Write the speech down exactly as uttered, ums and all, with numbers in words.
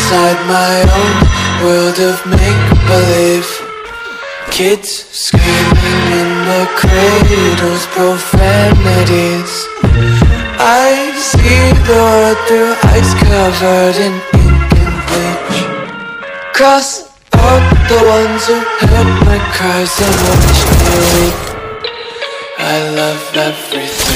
inside my own world of make-believe. Kids screaming in the cradles, profanities. I see the world through ice covered in ink and bleach. Cross out the ones who heard my cries and watched me weep. I love everything.